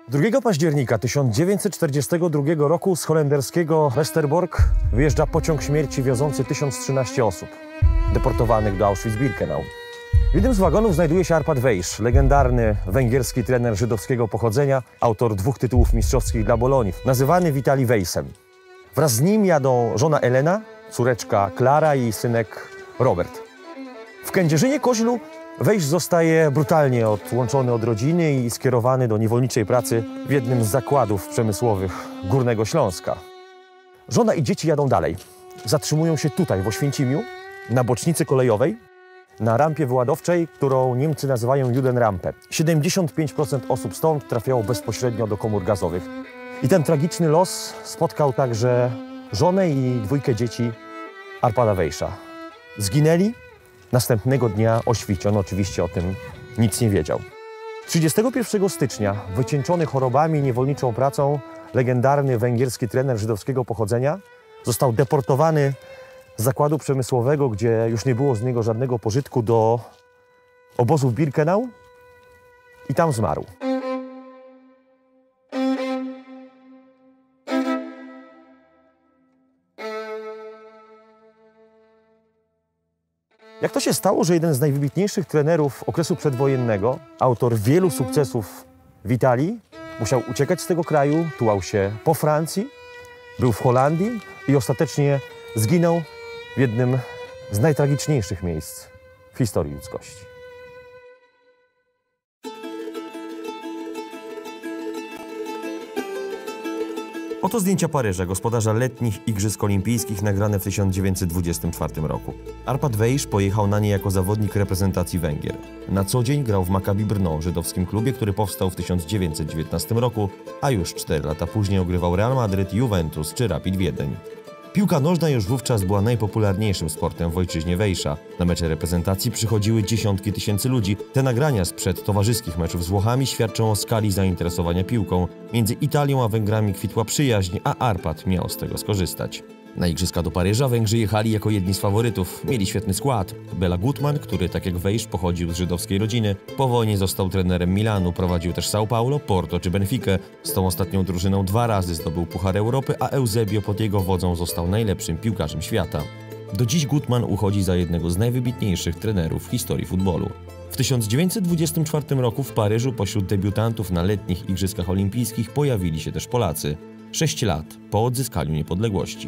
2 października 1942 roku z holenderskiego Westerbork wyjeżdża pociąg śmierci wiozący 1013 osób, deportowanych do Auschwitz-Birkenau. W jednym z wagonów znajduje się Arpad Weisz, legendarny węgierski trener żydowskiego pochodzenia, autor 2 tytułów mistrzowskich dla Bolonii, nazywany Witali Weiszem. Wraz z nim jadą żona Elena, córeczka Klara i synek Robert. W Kędzierzynie-Koźlu Weisz zostaje brutalnie odłączony od rodziny i skierowany do niewolniczej pracy w jednym z zakładów przemysłowych Górnego Śląska. Żona i dzieci jadą dalej. Zatrzymują się tutaj, w Oświęcimiu, na bocznicy kolejowej, na rampie wyładowczej, którą Niemcy nazywają Judenrampę. 75% osób stąd trafiało bezpośrednio do komór gazowych. I ten tragiczny los spotkał także żonę i 2 dzieci Arpada Weisza. Zginęli następnego dnia o świcie. On oczywiście o tym nic nie wiedział. 31 stycznia, wycieńczony chorobami i niewolniczą pracą, legendarny węgierski trener żydowskiego pochodzenia został deportowany z zakładu przemysłowego, gdzie już nie było z niego żadnego pożytku, do obozu w Birkenau i tam zmarł. Jak to się stało, że jeden z najwybitniejszych trenerów okresu przedwojennego, autor wielu sukcesów w Italii, musiał uciekać z tego kraju, tułał się po Francji, był w Holandii i ostatecznie zginął w jednym z najtragiczniejszych miejsc w historii ludzkości. Oto zdjęcia Paryża, gospodarza letnich Igrzysk Olimpijskich, nagrane w 1924 roku. Arpad Weisz pojechał na nie jako zawodnik reprezentacji Węgier. Na co dzień grał w Maccabi Brno, żydowskim klubie, który powstał w 1919 roku, a już 4 lata później ogrywał Real Madryt, Juventus czy Rapid Wiedeń. Piłka nożna już wówczas była najpopularniejszym sportem w ojczyźnie Weisza. Na mecze reprezentacji przychodziły dziesiątki tysięcy ludzi. Te nagrania sprzed towarzyskich meczów z Włochami świadczą o skali zainteresowania piłką. Między Italią a Węgrami kwitła przyjaźń, a Arpad miał z tego skorzystać. Na igrzyska do Paryża Węgrzy jechali jako jedni z faworytów. Mieli świetny skład. Bela Gutmann, który tak jak Weisz pochodził z żydowskiej rodziny, po wojnie został trenerem Milanu, prowadził też São Paulo, Porto czy Benfikę. Z tą ostatnią drużyną 2 razy zdobył Puchar Europy, a Eusebio pod jego wodzą został najlepszym piłkarzem świata. Do dziś Gutmann uchodzi za jednego z najwybitniejszych trenerów w historii futbolu. W 1924 roku w Paryżu pośród debiutantów na letnich Igrzyskach Olimpijskich pojawili się też Polacy. 6 lat po odzyskaniu niepodległości.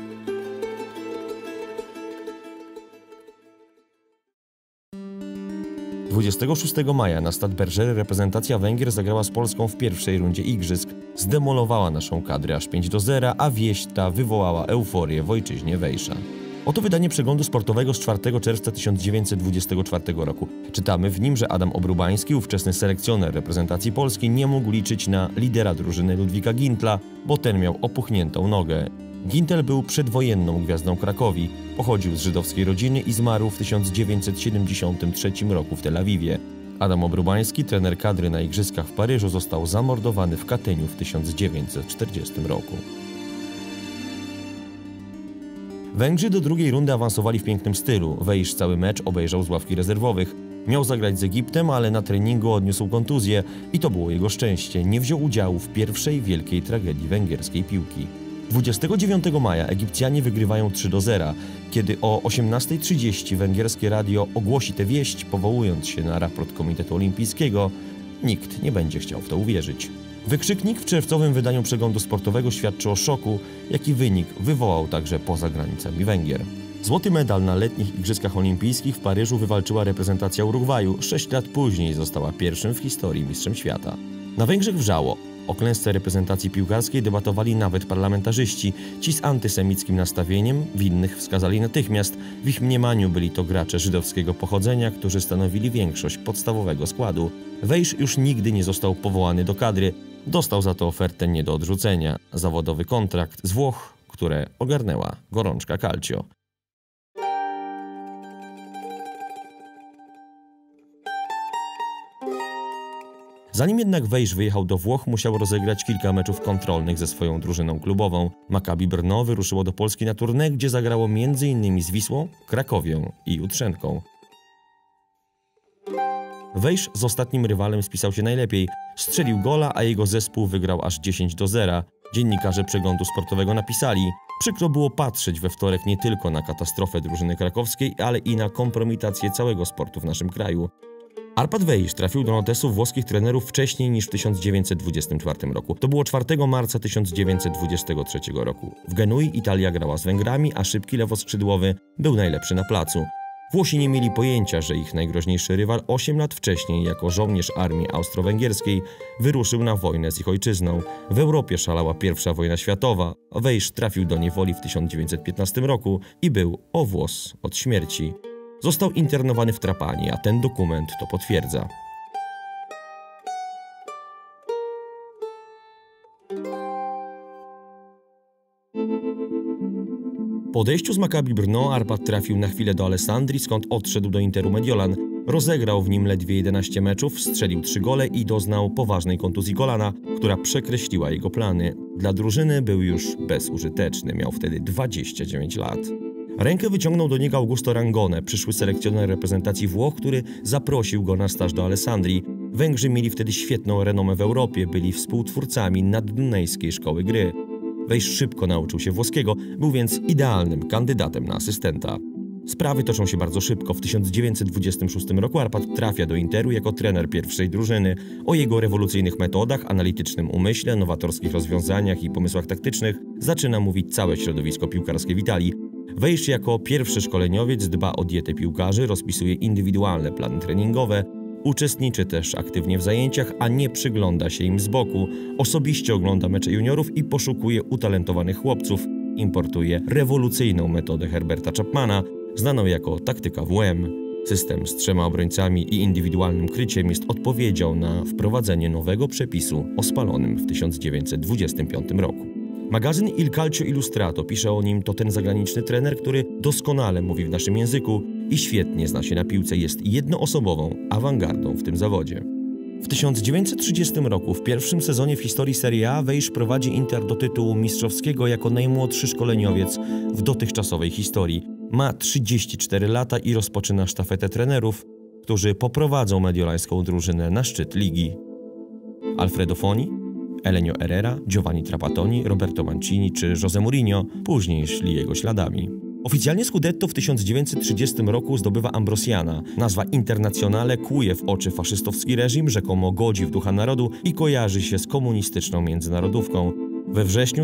26 maja na Stade Berger reprezentacja Węgier zagrała z Polską w pierwszej rundzie igrzysk. Zdemolowała naszą kadrę aż 5-0, a wieść ta wywołała euforię w ojczyźnie Weisza. Oto wydanie przeglądu sportowego z 4 czerwca 1924 roku. Czytamy w nim, że Adam Obrubański, ówczesny selekcjoner reprezentacji Polski, nie mógł liczyć na lidera drużyny Ludwika Gintla, bo ten miał opuchniętą nogę. Gintel był przedwojenną gwiazdą Krakowi, pochodził z żydowskiej rodziny i zmarł w 1973 roku w Tel Awiwie. Adam Obrubański, trener kadry na igrzyskach w Paryżu, został zamordowany w Katyniu w 1940 roku. Węgrzy do drugiej rundy awansowali w pięknym stylu. Weisz cały mecz obejrzał z ławki rezerwowych. Miał zagrać z Egiptem, ale na treningu odniósł kontuzję i to było jego szczęście. Nie wziął udziału w pierwszej wielkiej tragedii węgierskiej piłki. 29 maja Egipcjanie wygrywają 3-0. Kiedy o 18:30 węgierskie radio ogłosi tę wieść, powołując się na raport Komitetu Olimpijskiego, nikt nie będzie chciał w to uwierzyć. Wykrzyknik w czerwcowym wydaniu przeglądu sportowego świadczy o szoku, jaki wynik wywołał także poza granicami Węgier. Złoty medal na letnich Igrzyskach Olimpijskich w Paryżu wywalczyła reprezentacja Urugwaju. 6 lat później została pierwszym w historii mistrzem świata. Na Węgrzech wrzało. O klęsce reprezentacji piłkarskiej debatowali nawet parlamentarzyści. Ci z antysemickim nastawieniem winnych wskazali natychmiast. W ich mniemaniu byli to gracze żydowskiego pochodzenia, którzy stanowili większość podstawowego składu. Weisz już nigdy nie został powołany do kadry. Dostał za to ofertę nie do odrzucenia. Zawodowy kontrakt z Włoch, które ogarnęła gorączka Calcio. Zanim jednak Weisz wyjechał do Włoch, musiał rozegrać kilka meczów kontrolnych ze swoją drużyną klubową. Maccabi Brno wyruszyło do Polski na tournée, gdzie zagrało m.in. z Wisłą, Krakowią i Jutrzenką. Wejsz z ostatnim rywalem spisał się najlepiej. Strzelił gola, a jego zespół wygrał aż 10-0. Dziennikarze Przeglądu Sportowego napisali: przykro było patrzeć we wtorek nie tylko na katastrofę drużyny krakowskiej, ale i na kompromitację całego sportu w naszym kraju. Arpad Wejsz trafił do notesu włoskich trenerów wcześniej niż w 1924 roku. To było 4 marca 1923 roku. W Genui Italia grała z Węgrami, a szybki lewoskrzydłowy był najlepszy na placu. Włosi nie mieli pojęcia, że ich najgroźniejszy rywal 8 lat wcześniej, jako żołnierz armii austro-węgierskiej, wyruszył na wojnę z ich ojczyzną. W Europie szalała I wojna światowa. Wejsz trafił do niewoli w 1915 roku i był o włos od śmierci. Został internowany w Trapani, a ten dokument to potwierdza. Po odejściu z Maccabi Brno Arpad trafił na chwilę do Alessandrii, skąd odszedł do Interu Mediolan. Rozegrał w nim ledwie 11 meczów, strzelił 3 gole i doznał poważnej kontuzji kolana, która przekreśliła jego plany. Dla drużyny był już bezużyteczny, miał wtedy 29 lat. Rękę wyciągnął do niego Augusto Rangone, przyszły selekcjoner reprezentacji Włoch, który zaprosił go na staż do Alessandrii. Węgrzy mieli wtedy świetną renomę w Europie, byli współtwórcami naddunajskiej szkoły gry. Wejsz szybko nauczył się włoskiego, był więc idealnym kandydatem na asystenta. Sprawy toczą się bardzo szybko. W 1926 roku Arpad trafia do Interu jako trener pierwszej drużyny. O jego rewolucyjnych metodach, analitycznym umyśle, nowatorskich rozwiązaniach i pomysłach taktycznych zaczyna mówić całe środowisko piłkarskie w Italii. Wejsz jako pierwszy szkoleniowiec dba o dietę piłkarzy, rozpisuje indywidualne plany treningowe, uczestniczy też aktywnie w zajęciach, a nie przygląda się im z boku. Osobiście ogląda mecze juniorów i poszukuje utalentowanych chłopców. Importuje rewolucyjną metodę Herberta Chapmana, znaną jako taktyka WM. System z 3 obrońcami i indywidualnym kryciem jest odpowiedzią na wprowadzenie nowego przepisu o spalonym w 1925 roku. Magazyn Il Calcio Illustrato pisze o nim: to ten zagraniczny trener, który doskonale mówi w naszym języku i świetnie zna się na piłce, jest jednoosobową awangardą w tym zawodzie. W 1930 roku, w pierwszym sezonie w historii Serie A, Wejsz prowadzi Inter do tytułu mistrzowskiego jako najmłodszy szkoleniowiec w dotychczasowej historii. Ma 34 lata i rozpoczyna sztafetę trenerów, którzy poprowadzą mediolańską drużynę na szczyt ligi. Alfredo Foni, Elenio Herrera, Giovanni Trapattoni, Roberto Mancini czy José Mourinho później szli jego śladami. Oficjalnie Scudetto w 1930 roku zdobywa Ambrosiana. Nazwa Internazionale kłuje w oczy faszystowski reżim, rzekomo godzi w ducha narodu i kojarzy się z komunistyczną międzynarodówką. We wrześniu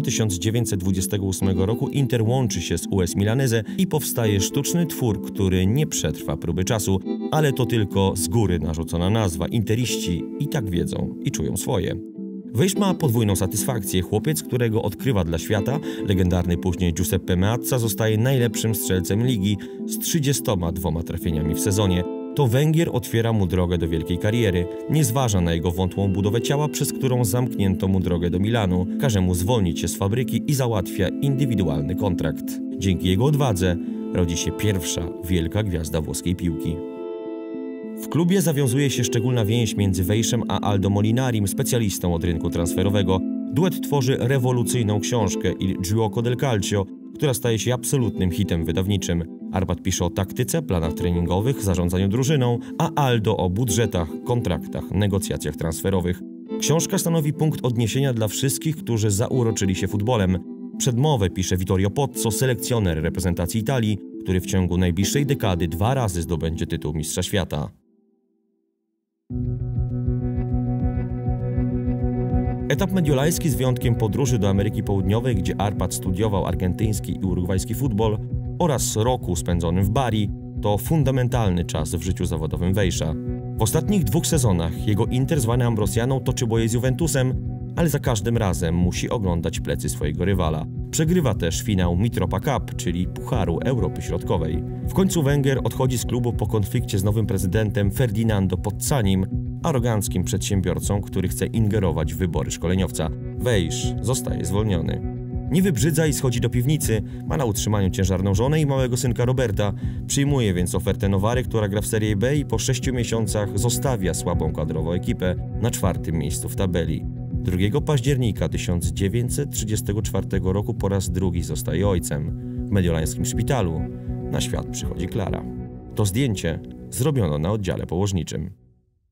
1928 roku Inter łączy się z US Milanese i powstaje sztuczny twór, który nie przetrwa próby czasu, ale to tylko z góry narzucona nazwa. Interiści i tak wiedzą i czują swoje. Wejsz ma podwójną satysfakcję. Chłopiec, którego odkrywa dla świata, legendarny później Giuseppe Meazza, zostaje najlepszym strzelcem ligi z 32 trafieniami w sezonie. To Węgier otwiera mu drogę do wielkiej kariery. Nie zważa na jego wątłą budowę ciała, przez którą zamknięto mu drogę do Milanu. Każe mu zwolnić się z fabryki i załatwia indywidualny kontrakt. Dzięki jego odwadze rodzi się pierwsza wielka gwiazda włoskiej piłki. W klubie zawiązuje się szczególna więź między Wejszem a Aldo Molinarim, specjalistą od rynku transferowego. Duet tworzy rewolucyjną książkę Il Gioco del Calcio, która staje się absolutnym hitem wydawniczym. Arpad pisze o taktyce, planach treningowych, zarządzaniu drużyną, a Aldo o budżetach, kontraktach, negocjacjach transferowych. Książka stanowi punkt odniesienia dla wszystkich, którzy zauroczyli się futbolem. Przedmowę pisze Vittorio Pozzo, selekcjoner reprezentacji Italii, który w ciągu najbliższej dekady 2 razy zdobędzie tytuł mistrza świata. Etap mediolański, z wyjątkiem podróży do Ameryki Południowej, gdzie Arpad studiował argentyński i urugwajski futbol, oraz roku spędzonym w Bari, to fundamentalny czas w życiu zawodowym Wejsza. W ostatnich 2 sezonach jego Inter, zwany Ambrosianą, toczy boje z Juventusem, ale za każdym razem musi oglądać plecy swojego rywala. Przegrywa też finał Mitropa Cup, czyli Pucharu Europy Środkowej. W końcu Węgier odchodzi z klubu po konflikcie z nowym prezydentem Ferdinando Pozzanim, aroganckim przedsiębiorcą, który chce ingerować w wybory szkoleniowca. Wejsz zostaje zwolniony. Nie wybrzydza i schodzi do piwnicy, ma na utrzymaniu ciężarną żonę i małego synka Roberta. Przyjmuje więc ofertę Novary, która gra w Serie B, i po 6 miesiącach zostawia słabą kadrowo ekipę na 4. miejscu w tabeli. 2 października 1934 roku po raz drugi zostaje ojcem. W mediolańskim szpitalu na świat przychodzi Klara. To zdjęcie zrobiono na oddziale położniczym.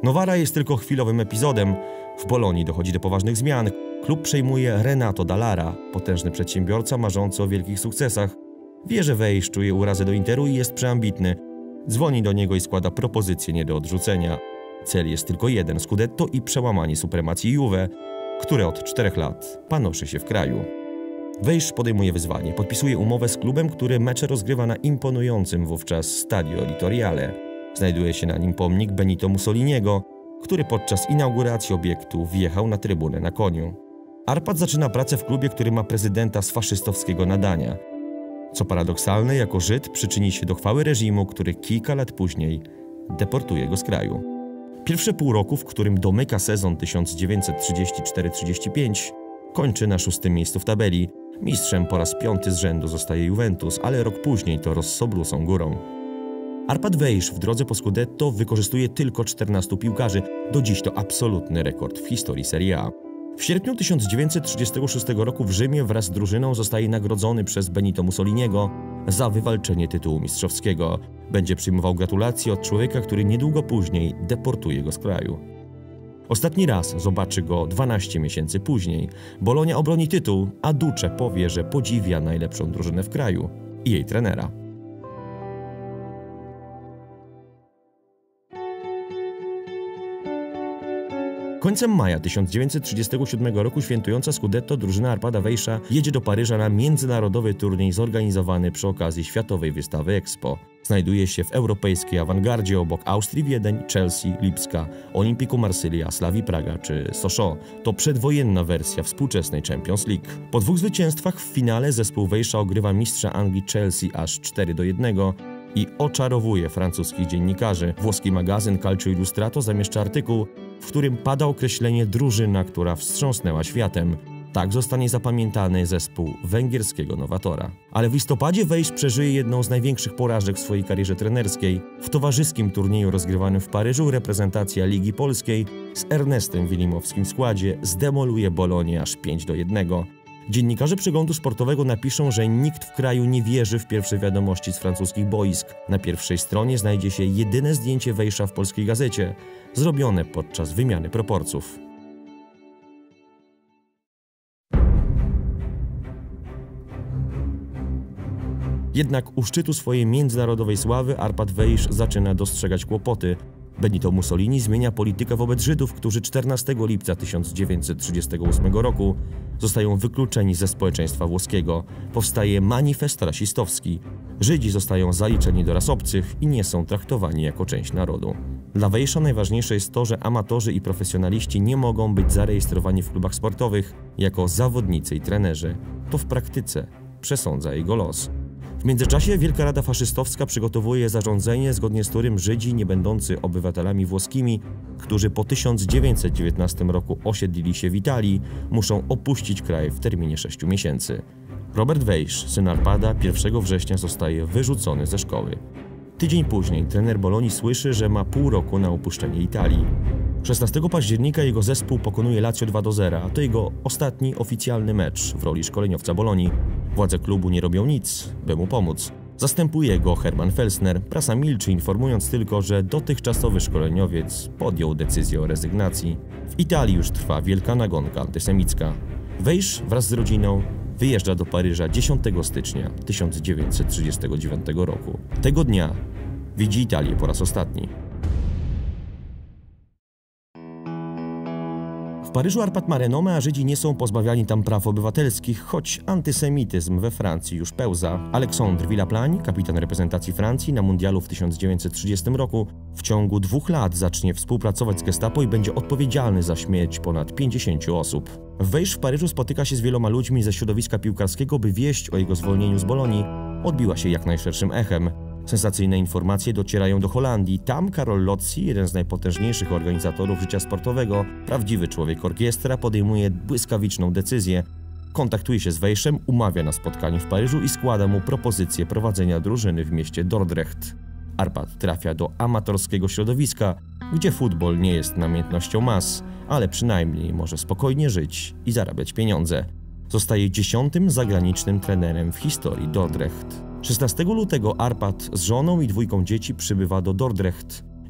Novara jest tylko chwilowym epizodem. W Bolonii dochodzi do poważnych zmian. Klub przejmuje Renato Dallara, potężny przedsiębiorca marzący o wielkich sukcesach. Wie, że Weisz czuje urazę do Interu i jest przeambitny. Dzwoni do niego i składa propozycję nie do odrzucenia. Cel jest tylko jeden – Scudetto i przełamanie supremacji Juve, które od 4 lat panoszy się w kraju. Weisz podejmuje wyzwanie. Podpisuje umowę z klubem, który mecze rozgrywa na imponującym wówczas Stadio Litoriale. Znajduje się na nim pomnik Benito Mussoliniego, który podczas inauguracji obiektu wjechał na trybunę na koniu. Arpad zaczyna pracę w klubie, który ma prezydenta z faszystowskiego nadania. Co paradoksalne, jako Żyd przyczyni się do chwały reżimu, który kilka lat później deportuje go z kraju. Pierwsze pół roku, w którym domyka sezon 1934-35, kończy na 6. miejscu w tabeli. Mistrzem po raz 5. z rzędu zostaje Juventus, ale rok później to Rosso blusą górą. Arpad Weisz w drodze po Scudetto wykorzystuje tylko 14 piłkarzy. Do dziś to absolutny rekord w historii Serie A. W sierpniu 1936 roku w Rzymie wraz z drużyną zostaje nagrodzony przez Benito Mussoliniego za wywalczenie tytułu mistrzowskiego. Będzie przyjmował gratulacje od człowieka, który niedługo później deportuje go z kraju. Ostatni raz zobaczy go 12 miesięcy później. Bologna obroni tytuł, a Duce powie, że podziwia najlepszą drużynę w kraju i jej trenera. Końcem maja 1937 roku świętująca Scudetto drużyna Arpada Weisza jedzie do Paryża na międzynarodowy turniej zorganizowany przy okazji Światowej Wystawy Expo. Znajduje się w europejskiej awangardzie obok Austrii Wiedeń, Chelsea, Lipska, Olimpiku Marsylia, Slavii Praga czy Sochaux. To przedwojenna wersja współczesnej Champions League. Po 2 zwycięstwach w finale zespół Weisza ogrywa mistrza Anglii Chelsea aż 4-1 i oczarowuje francuskich dziennikarzy. Włoski magazyn Calcio Illustrato zamieszcza artykuł, w którym pada określenie drużyna, która wstrząsnęła światem. Tak zostanie zapamiętany zespół węgierskiego nowatora. Ale w listopadzie Weisz przeżyje jedną z największych porażek w swojej karierze trenerskiej. W towarzyskim turnieju rozgrywanym w Paryżu reprezentacja Ligi Polskiej z Ernestem Wilimowskim w składzie zdemoluje Bolonię aż 5-1. Dziennikarze Przeglądu Sportowego napiszą, że nikt w kraju nie wierzy w pierwsze wiadomości z francuskich boisk. Na pierwszej stronie znajdzie się jedyne zdjęcie Weisza w polskiej gazecie, zrobione podczas wymiany proporców. Jednak u szczytu swojej międzynarodowej sławy Arpad Weisz zaczyna dostrzegać kłopoty. Benito Mussolini zmienia politykę wobec Żydów, którzy 14 lipca 1938 roku zostają wykluczeni ze społeczeństwa włoskiego. Powstaje manifest rasistowski. Żydzi zostają zaliczeni do ras obcych i nie są traktowani jako część narodu. Dla Weisza najważniejsze jest to, że amatorzy i profesjonaliści nie mogą być zarejestrowani w klubach sportowych jako zawodnicy i trenerzy. To w praktyce przesądza jego los. W międzyczasie Wielka Rada Faszystowska przygotowuje zarządzenie, zgodnie z którym Żydzi nie będący obywatelami włoskimi, którzy po 1919 roku osiedlili się w Italii, muszą opuścić kraj w terminie 6 miesięcy. Robert Weisz, syn Arpada, 1 września zostaje wyrzucony ze szkoły. Tydzień później trener Bolonii słyszy, że ma pół roku na opuszczenie Italii. 16 października jego zespół pokonuje Lazio 2-0, a to jego ostatni oficjalny mecz w roli szkoleniowca Bolonii. Władze klubu nie robią nic, by mu pomóc. Zastępuje go Hermann Felsner. Prasa milczy, informując tylko, że dotychczasowy szkoleniowiec podjął decyzję o rezygnacji. W Italii już trwa wielka nagonka antysemicka. Weisz wraz z rodziną wyjeżdża do Paryża 10 stycznia 1939 roku. Tego dnia widzi Italię po raz ostatni. W Paryżu Arpad ma renomę, a Żydzi nie są pozbawiani tam praw obywatelskich, choć antysemityzm we Francji już pełza. Alexandre Villaplane, kapitan reprezentacji Francji na mundialu w 1930 roku, w ciągu 2 lat zacznie współpracować z Gestapo i będzie odpowiedzialny za śmierć ponad 50 osób. Weisz w Paryżu spotyka się z wieloma ludźmi ze środowiska piłkarskiego, by wieść o jego zwolnieniu z Bolonii odbiła się jak najszerszym echem. Sensacyjne informacje docierają do Holandii. Tam Karol Lotzi, jeden z najpotężniejszych organizatorów życia sportowego, prawdziwy człowiek orkiestra, podejmuje błyskawiczną decyzję. Kontaktuje się z Weiszem, umawia na spotkanie w Paryżu i składa mu propozycję prowadzenia drużyny w mieście Dordrecht. Arpad trafia do amatorskiego środowiska, gdzie futbol nie jest namiętnością mas, ale przynajmniej może spokojnie żyć i zarabiać pieniądze. Zostaje 10. zagranicznym trenerem w historii Dordrecht. 16 lutego Arpad z żoną i 2 dzieci przybywa do Dordrecht.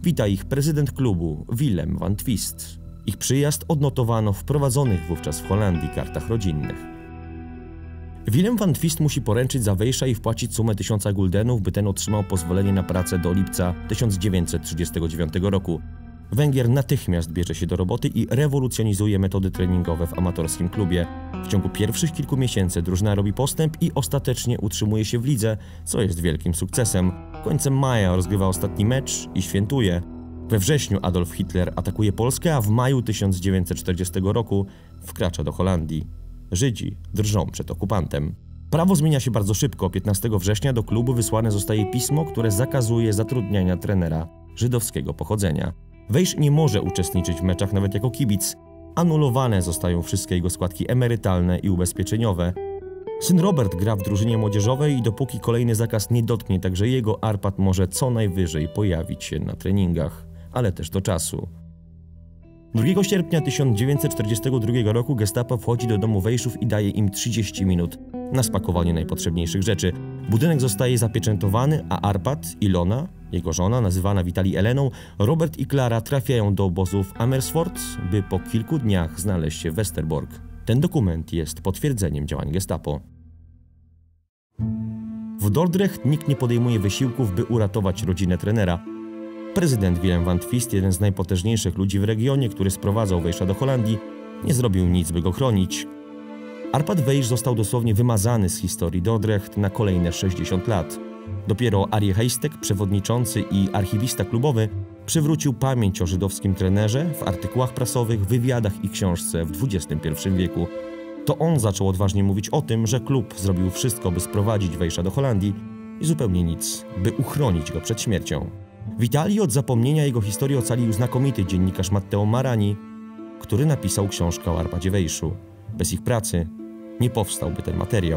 Wita ich prezydent klubu Willem van Twist. Ich przyjazd odnotowano w prowadzonych wówczas w Holandii kartach rodzinnych. Willem van Twist musi poręczyć za Weysza i wpłacić sumę 1000 guldenów, by ten otrzymał pozwolenie na pracę do lipca 1939 roku. Węgier natychmiast bierze się do roboty i rewolucjonizuje metody treningowe w amatorskim klubie. W ciągu pierwszych kilku miesięcy drużyna robi postęp i ostatecznie utrzymuje się w lidze, co jest wielkim sukcesem. Końcem maja rozgrywa ostatni mecz i świętuje. We wrześniu Adolf Hitler atakuje Polskę, a w maju 1940 roku wkracza do Holandii. Żydzi drżą przed okupantem. Prawo zmienia się bardzo szybko. 15 września do klubu wysłane zostaje pismo, które zakazuje zatrudniania trenera żydowskiego pochodzenia. Weysz nie może uczestniczyć w meczach nawet jako kibic. Anulowane zostają wszystkie jego składki emerytalne i ubezpieczeniowe. Syn Robert gra w drużynie młodzieżowej i dopóki kolejny zakaz nie dotknie także jego, Arpad może co najwyżej pojawić się na treningach, ale też do czasu. 2 sierpnia 1942 roku Gestapo wchodzi do domu Weyszów i daje im 30 minut na spakowanie najpotrzebniejszych rzeczy. Budynek zostaje zapieczętowany, a Arpad, Ilona, jego żona, nazywana Witali Eleną, Robert i Klara trafiają do obozu w Amersfoort, by po kilku dniach znaleźć się w Westerbork. Ten dokument jest potwierdzeniem działań Gestapo. W Dordrecht nikt nie podejmuje wysiłków, by uratować rodzinę trenera. Prezydent Willem van Twist, jeden z najpotężniejszych ludzi w regionie, który sprowadzał Weysza do Holandii, nie zrobił nic, by go chronić. Arpad Weysz został dosłownie wymazany z historii Dordrecht na kolejne 60 lat. Dopiero Arie Heistek, przewodniczący i archiwista klubowy, przywrócił pamięć o żydowskim trenerze w artykułach prasowych, wywiadach i książce w XXI wieku. To on zaczął odważnie mówić o tym, że klub zrobił wszystko, by sprowadzić Weysza do Holandii i zupełnie nic, by uchronić go przed śmiercią. W Italii od zapomnienia jego historii ocalił znakomity dziennikarz Matteo Marani, który napisał książkę o Arpadzie Weyszu. Bez ich pracy nie powstałby ten materiał.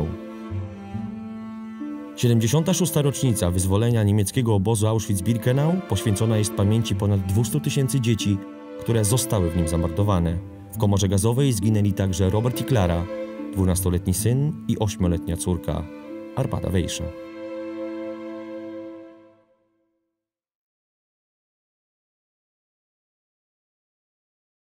76. rocznica wyzwolenia niemieckiego obozu Auschwitz-Birkenau poświęcona jest pamięci ponad 200 000 dzieci, które zostały w nim zamordowane. W komorze gazowej zginęli także Robert i Klara, 12-letni syn i 8-letnia córka Arpada Weysza.